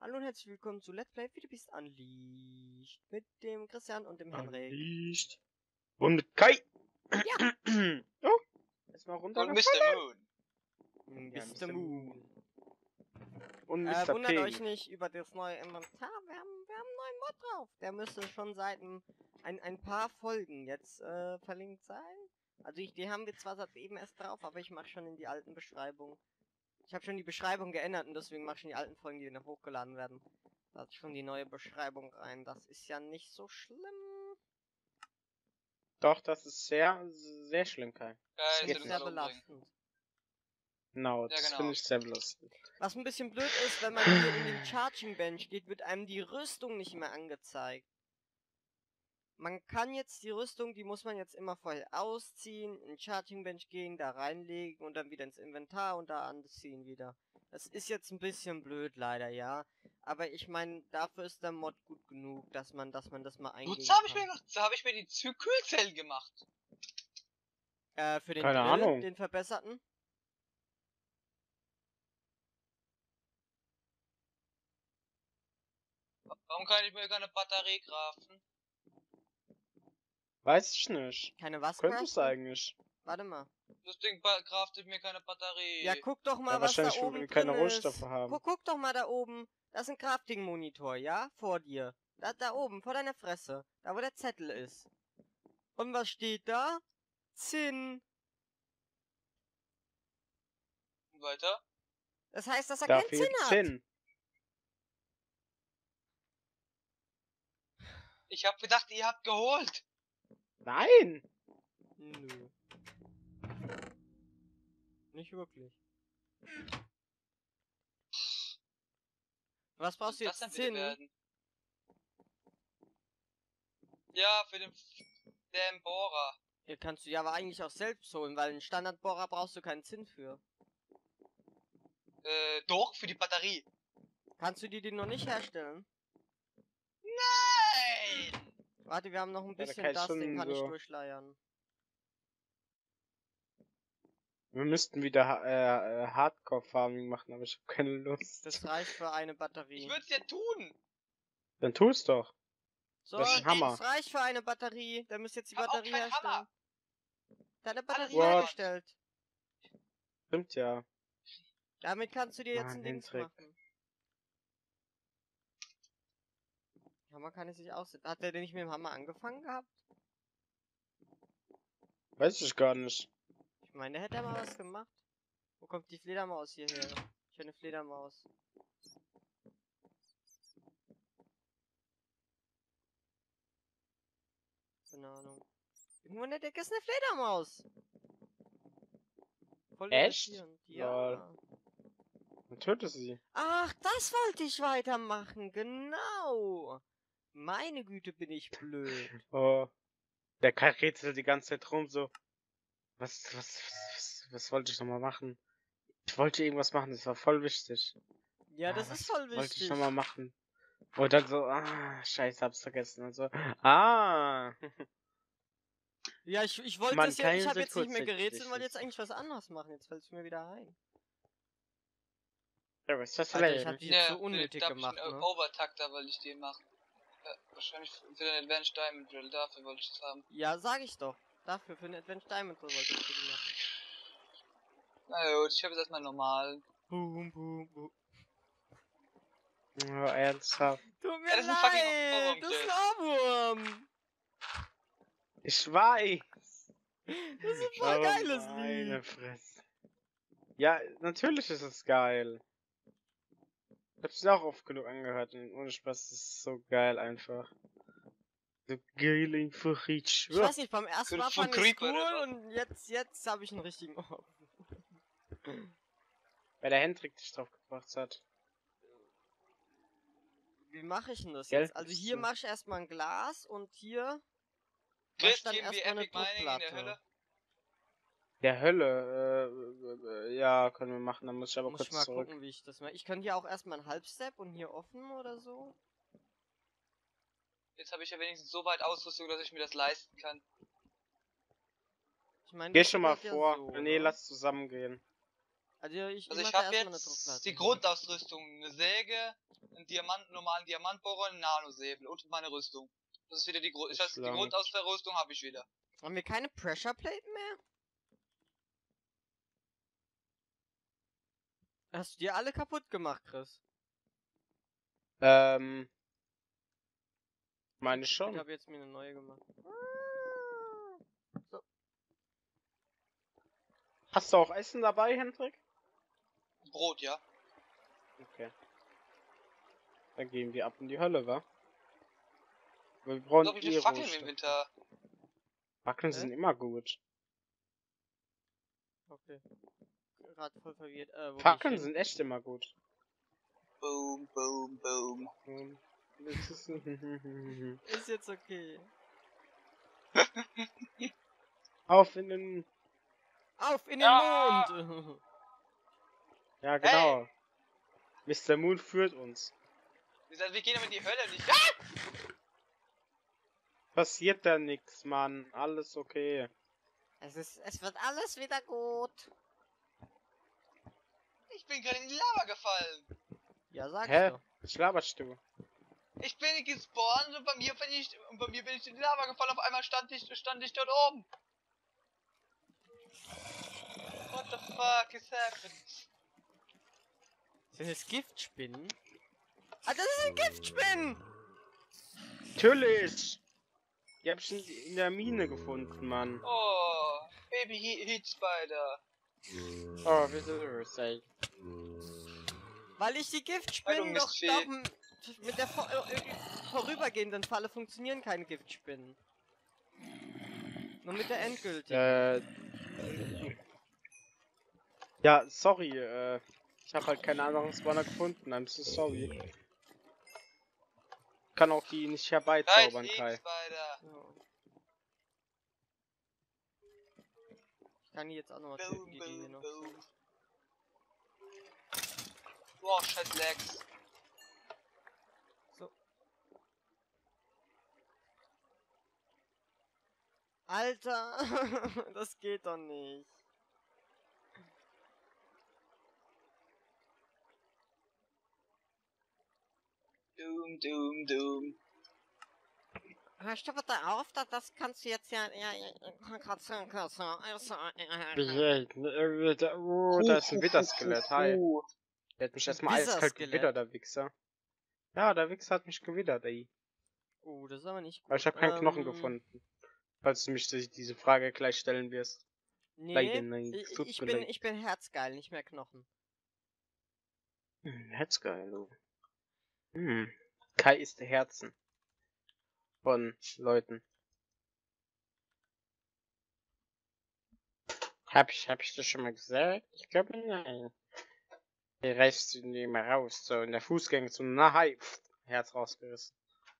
Hallo und herzlich willkommen zu Let's Play Wie du bist Unleashed mit dem Christian und dem Henrik. Unleashed. Und mit Kai. Ja. Oh, erstmal Und runtergefallen. Mr. Moon. Ja, Mr. Moon. Und Mr. Wundert Ping. euch nicht über das neue Inventar. Wir haben einen neuen Mod drauf. Der müsste schon seit ein paar Folgen jetzt verlinkt sein. Also die haben wir zwar seit eben erst drauf, aber ich mache schon in die alten Beschreibungen. Ich habe schon die Beschreibung geändert und deswegen mache ich schon die alten Folgen, die noch hochgeladen werden. Da ist schon die neue Beschreibung rein. Das ist ja nicht so schlimm. Doch, das ist sehr, sehr schlimm, Kai. Das geht Ist nicht. sehr belastend. Genau, Ja, das genau. finde ich sehr belustig. Was ein bisschen blöd ist, wenn man hier in den Charging Bench geht, wird einem die Rüstung nicht mehr angezeigt. Man kann jetzt die Rüstung, die muss man jetzt immer vorher ausziehen, in den Charging Bench gehen, da reinlegen und dann wieder ins Inventar und da anziehen wieder. Das ist jetzt ein bisschen blöd leider, ja. Aber ich meine, dafür ist der Mod gut genug, dass man das mal eingeben Wozu habe ich kann. mir noch, so habe ich mir die Kühlzellen gemacht. Für den Keine Drill, Ahnung. den verbesserten. Warum kann ich mir keine Batterie craften? Weiß ich nicht. Keine was Könnte es craften? eigentlich. Warte mal. Das Ding craftet mir keine Batterie. Ja, guck doch mal, Ja, was da wahrscheinlich, weil oben wir keine drin Rohstoffe ist. haben. Guck doch mal da oben. Das ist ein Crafting-Monitor, ja? Vor dir. Da oben, vor deiner Fresse. Da, wo der Zettel ist. Und was steht da? Zinn. Und weiter? Das heißt, dass er Da keinen fehlt Zinn hat. Zinn. Ich habe gedacht, ihr habt geholt. Nein! Nö. Nicht wirklich. Was brauchst du Was jetzt? denn bitte Zinn? werden? Ja, für den Bohrer. Hier kannst du ja aber eigentlich auch selbst holen, weil einen Standardbohrer brauchst du keinen Zinn für. Doch, für die Batterie. Kannst du die noch nicht herstellen? Nein! Warte, wir haben noch ein Ja, da bisschen kann ich das, schon den kann ich so- durchleiern. Wir müssten wieder Hardcore-Farming machen, aber ich habe keine Lust. Das reicht für eine Batterie. Ich würde es ja tun. Dann tu's doch. So, Das ist ein Hammer. das reicht für eine Batterie. Der müsst jetzt die Ich hab auch Batterie keinen herstellen. Hammer. Deine Alles Batterie What? hergestellt. Stimmt ja. Damit kannst du dir jetzt Mann, ein Dings Hendrik. machen. Hammer kann es sich aussehen. Hat der denn nicht mit dem Hammer angefangen gehabt? Weiß ich gar nicht. Ich meine, der hätte ja mal was gemacht. Wo kommt die Fledermaus hierher? Ich höre eine Fledermaus. Keine Ahnung. Irgendwo in der Decke ist eine Fledermaus. Voll Echt? irritierend. Ja. Lol. Dann töte sie. Ach, das wollte ich weitermachen. Genau. Meine Güte, bin ich blöd. Oh. Der Kai rätselt die ganze Zeit rum, so. Was wollte ich nochmal machen? Ich wollte irgendwas machen, das war voll wichtig. Ja, das was ist voll wollte ich wichtig. nochmal machen? Und dann so, scheiße, hab's vergessen. Und so, ah. Ja, ich wollte Man es ja, kann ich so habe jetzt nicht mehr kurzsichtig gerätselt und wollte ist. jetzt eigentlich was anderes machen. Jetzt fällt es mir wieder ein. Ja, was ist das Alter, ich denn? hab die jetzt so für den unnötig gemacht, Adaption ne? Overtakter wollte ich den machen. Wahrscheinlich für den Advanced Diamond Drill, dafür wollte ich das haben. Ja, sag ich doch. Dafür, für den Advanced Diamond Drill wolltest du die machen. Na gut, ich habe jetzt erstmal normal. Boom, boom, boom. Oh, ernsthaft. Tut mir Ja, das ist ein fucking leid, Ohrwurm, das ist Chris. ein Ohrwurm. Ich weiß. Das ist ein voll geiles Meine Lied. Fresse. Ja, natürlich ist es geil. Ich hab's auch oft genug angehört und ohne Spaß, das ist so geil einfach. So geil einfach ich. Ich weiß nicht, beim ersten Mal Von fand ich's Creeper oder cool und jetzt habe ich einen richtigen Ohrwurm. Weil der Hendrik dich drauf gebracht hat. Wie mache ich denn das Gell? jetzt? Also hier mache ich erstmal ein Glas und hier mach ich Chris, dann geben wir erstmal eine Epic Mining in der Druckplatte. Hölle? Der Hölle, ja, können wir machen, dann muss ich aber Muss ich kurz mal zurück. gucken, wie ich das mache. Ich kann hier auch erstmal einen Halbstep und hier offen oder so. Jetzt habe ich ja wenigstens so weit Ausrüstung, dass ich mir das leisten kann. Ich meine, Geh das schon mal geht ja vor. so, Nee, ne? lass zusammen gehen. Also ich Also mach ich da habe erstmal eine jetzt Druckplatte die hin. Grundausrüstung, eine Säge, einen normalen Diamantbohrer, einen Nanosäbel und meine Rüstung. Das ist wieder die Das das heißt, die langt. Grundausrüstung habe ich wieder. Haben wir keine Pressure Plate mehr? Hast du dir alle kaputt gemacht, Chris? Meine Ich schon. habe jetzt mir eine neue gemacht. So. Hast du auch Essen dabei, Hendrik? Brot, ja. Okay. Dann gehen wir ab in die Hölle, wa? Wir Ich brauchen glaube, ich will eh Fackeln im Rohstoffe. Winter. Fackeln sind immer gut. Okay. Gerade voll verwirrt. Wo geh ich Fackeln hin? sind echt immer gut. Boom, boom, boom. Ist jetzt okay. Auf in den... Auf in den Ja! Mond! Ja, genau. Mr. Moon führt uns. Wir gehen aber in die Hölle nicht. Ah! Passiert da nix, Mann. Alles okay. Es wird alles wieder gut. Ich bin gerade in die Lava gefallen. Ja, sag's Hä? doch. Was laberst du? Ich bin gespawnt und bei mir bin ich in die Lava gefallen. Auf einmal stand ich dort oben. What the fuck is happening? Sind das Giftspinnen? Ah, das sind Giftspinnen! Natürlich! Die hab ich in der Mine gefunden, Mann. Oh, Baby Heat Spider. Oh, wie soll das sein? Weil ich die Giftspinnen Hallo, doch Mistfee. mit der vorübergehenden Falle funktionieren keine Giftspinnen. Nur mit der endgültigen. Ja, sorry, ich habe halt keine anderen Spawner gefunden. I'm so sorry. Kann auch die nicht herbeizaubern, Heat Kai. Spider. So. Ich kann die jetzt auch nochmal Boom, töten, die hier boom, noch boom. sind. Wow, scheiß Legs. So. Alter, das geht doch nicht. Doom, doom, doom. Hör stopp bitte auf, das kannst du jetzt ja. Oh, da ist ein Witterskelett, hi. Der hat mich erstmal eiskalt Wieserskelett? gewittert, der Wichser. Ja, der Wichser hat mich gewittert, ey. Oh, das ist aber nicht gut. Aber ich habe keinen Knochen gefunden. Falls du mich diese Frage gleich stellen wirst. Leider Nee, nein, es tut ich mir bin, leid. ich bin herzgeil, nicht mehr Knochen. Herzgeil, du. Kai ist der Herzen. Von Leuten. Hab ich das schon mal gesagt? Ich glaube nein. Der reißt ihn immer raus, so in der Fußgängerzone. Na hi, Herz rausgerissen.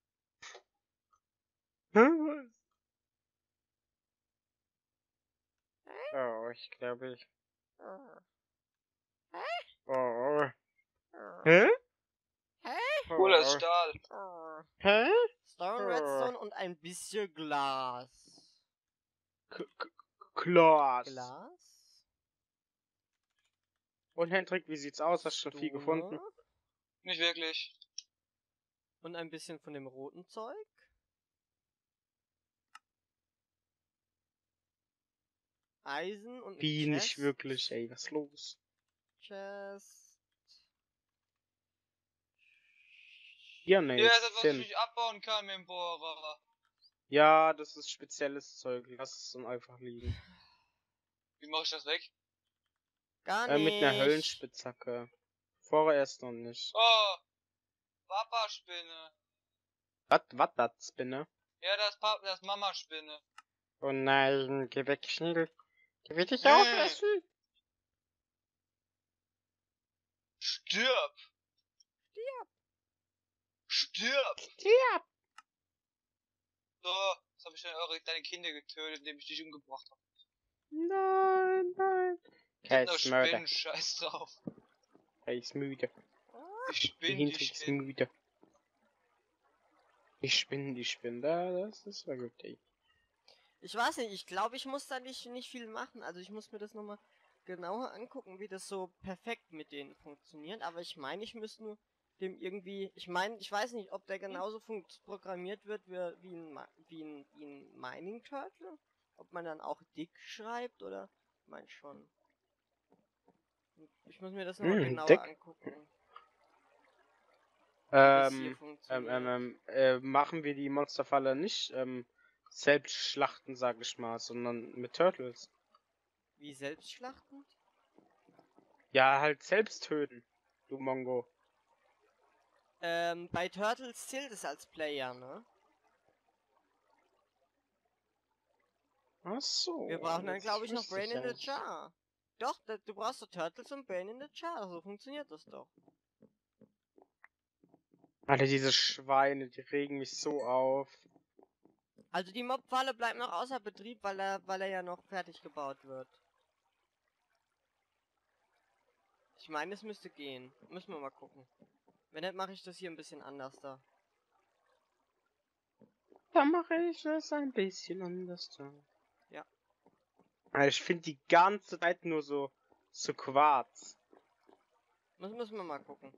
Oh, ich glaube ich. Oh. Hä? Cooler ist Stahl. Hä? Stone, Redstone und ein bisschen Glas. Klaas. Glas? Und Hendrik, wie sieht's aus? Hast du schon viel Stone. gefunden? Nicht wirklich. Und ein bisschen von dem roten Zeug. Eisen und ein Wie Chest. nicht wirklich, ey, was ist los? Chest. Ja, ne, Ja, das was Tin. ich abbauen kann mit dem Bohrer. Ja, das ist spezielles Zeug. Lass es dann einfach liegen. Wie mach ich das weg? Gar nicht. Mit einer Höllenspitzhacke. Vorerst noch nicht. Oh! Papa-Spinne. Was das, Spinne? Ja, das Mama-Spinne. Oh nein, geh weg, schnell. Die will dich Hm. aufessen. Stirb! Stirb! Stirb! So, jetzt habe ich dann eure deine Kinder getötet, indem ich dich umgebracht habe. Nein. Kai Nur ist Mörder. Spinnen, scheiß drauf. Kai ist müde. Ich Die bin Hendrik ist müde. Ich bin die Spinne. Das ist ja gut, ey. Ich weiß nicht, ich glaube, ich muss da nicht viel machen. Also ich muss mir das nochmal genauer angucken, wie das so perfekt mit denen funktioniert, aber ich meine, ich müsste nur dem irgendwie, ich meine, ich weiß nicht, ob der genauso programmiert wird wie ein Mining Turtle, ob man dann auch dick schreibt oder, ich meine schon. Ich muss mir das nochmal genauer dick. angucken. Wie das hier funktioniert. Machen wir die Monsterfalle nicht selbst schlachten, sag ich mal, sondern mit Turtles. Wie selbstschlachtend? Ja, halt selbst töten, du Mongo. Bei Turtles zählt es als Player, ne? Ach so. Wir brauchen dann, glaube ich, noch wüsste Brain in ja the nicht. Jar. Doch, du brauchst doch Turtles und Brain in the Jar. So funktioniert das doch. Alter, diese Schweine, die regen mich so auf. Also die Mobfalle bleibt noch außer Betrieb, weil er ja noch fertig gebaut wird. Ich meine, es müsste gehen. Müssen wir mal gucken. Wenn nicht, mache ich das hier ein bisschen anders da. Da mache ich es ein bisschen anders. Ja. Alter, ich finde die ganze Zeit nur so Quarz. Müssen wir mal gucken.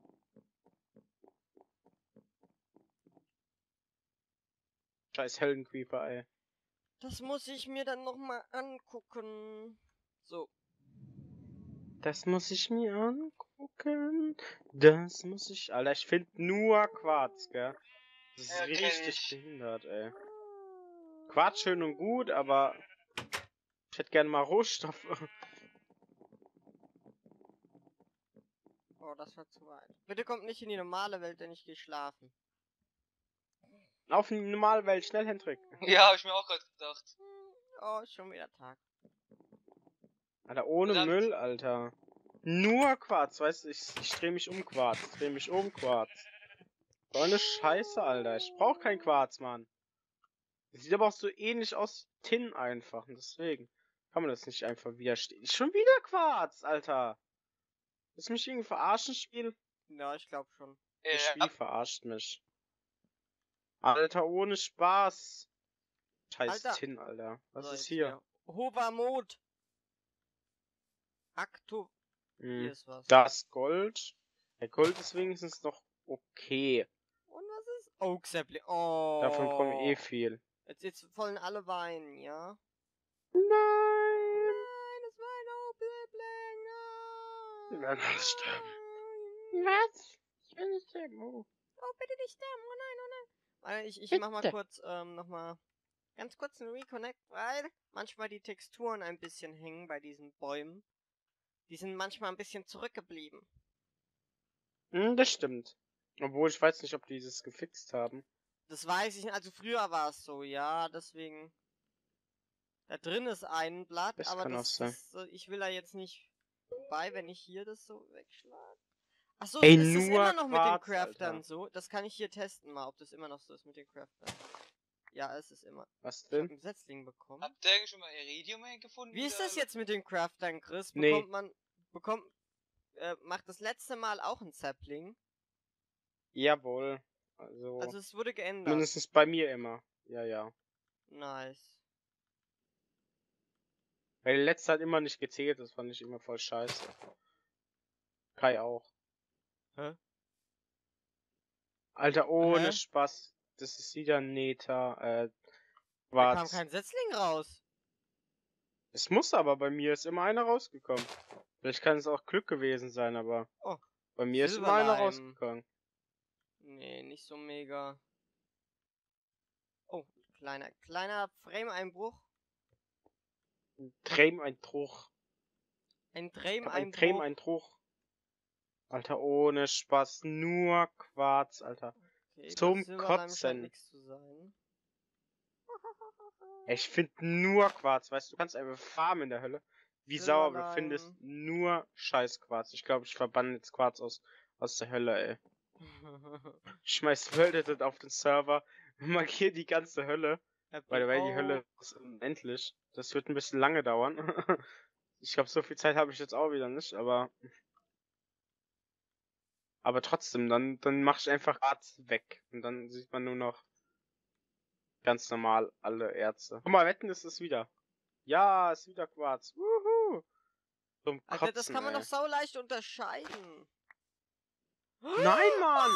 Scheiß Höllencreeper, ey. Das muss ich mir dann nochmal angucken. So. Das muss ich mir angucken. Das muss ich. Alter, ich finde nur Quarz, gell? Das ist Ja, kenn richtig ich. behindert, ey. Quarz schön und gut, aber ich hätte gerne mal Rohstoffe. Oh, das war zu weit. Bitte kommt nicht in die normale Welt, denn ich gehe schlafen. Auf eine normale Welt, schnell, Hendrik. Ja, hab ich mir auch gerade gedacht. Oh, ist schon wieder Tag. Alter, ohne Verdammt. Müll, Alter. Nur Quarz, weißt du, ich dreh mich um Quarz. Ich dreh mich um Quarz. So eine Scheiße, Alter. Ich brauch kein Quarz, Mann. Das sieht aber auch so ähnlich aus Tin einfach. Und deswegen kann man das nicht einfach widerstehen. Schon wieder Quarz, Alter. Willst du mich irgendwie verarschen, Spiel? Ja, ich glaube schon. Das Ja, Spiel verarscht mich. Alter, ohne Spaß. Scheiß Alter. Tin, Alter. Was So, ist jetzt hier? Hovamot. Akto. Hier Hm, ist was. das Gold. Der Gold ist wenigstens noch okay. Und was ist? Oak Sapling. Oh. Davon brauchen wir eh viel. Jetzt wollen alle weinen, ja? Nein! Nein, es war ein Oak Sapling. Wir werden alle sterben. Was? Ich will nicht sterben. Oh. Oh, bitte nicht sterben. Oh nein, oh nein. Warte, ich mach mal Bitte. kurz, nochmal ganz kurz einen Reconnect, weil manchmal die Texturen ein bisschen hängen bei diesen Bäumen. Die sind manchmal ein bisschen zurückgeblieben. Das stimmt. Obwohl, ich weiß nicht, ob die das gefixt haben. Das weiß ich nicht. Also früher war es so, ja, deswegen. Da drin ist ein Blatt, Das aber kann auch das sein. ist, ich will da jetzt nicht vorbei, wenn ich hier das so wegschlage. Achso, Ey, ist es nur immer noch mit den Quarz, Craftern Alter. so? Das kann ich hier testen mal, ob das immer noch so ist mit den Craftern. Ja, es ist immer. Was Ich habe denn? einen Setzling bekommen. habt ihr eigentlich schon mal Iridium gefunden? Wie ist das jetzt mit den Craftern, Chris? Nee. Macht das letzte Mal auch ein Sapling? Jawohl. Also, Also es wurde geändert. mindestens bei mir immer. Ja, ja. Nice. Weil letzte hat immer nicht gezählt, das fand ich immer voll scheiße. Kai auch. Hä? Alter, ohne Hä? Spaß. Das ist wieder Neta, Da kam Quarz. kein Setzling raus. Es muss aber, bei mir ist immer einer rausgekommen. Vielleicht kann es auch Glück gewesen sein, aber Oh, bei mir ist immer einer Silberleim. rausgekommen. Nee, nicht so mega. Oh, kleiner Frame-Einbruch. Trem-Einbruch. Ein Ein Frame-Einbruch. Trem-Einbruch. Alter, ohne Spaß. Nur Quarz, Alter. Okay, Zum das Silberleim scheint Kotzen. nichts zu sein. Ich finde nur Quarz, weißt du, du kannst einfach farmen in der Hölle. Wie sauer, aber du findest nur Scheiß-Quarz. Ich glaube, ich verbanne jetzt Quarz aus der Hölle, ey. Ich schmeiß World auf den Server, markier die ganze Hölle, weil die Hölle ist unendlich. Das wird ein bisschen lange dauern. Ich glaube, so viel Zeit habe ich jetzt auch wieder nicht, aber trotzdem, dann mach ich einfach Quarz weg und dann sieht man nur noch ganz normal alle Erze. Guck mal, wetten ist es wieder. Ja, ist wieder Quarz. Wuhu! Zum Alter, das Kotzen, kann man ey. doch so leicht unterscheiden. Nein, Mann!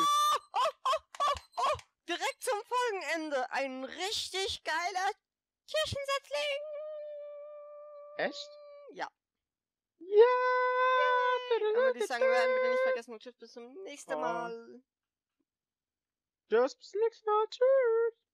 Direkt zum Folgenende. Ein richtig geiler Kirchensetzling. Echt? Ja. Ja! Dann würde ich sagen, wir werden bitte nicht vergessen und tschüss, bis zum nächsten Oh. Mal. Tschüss, bis zum nächsten Mal. Tschüss.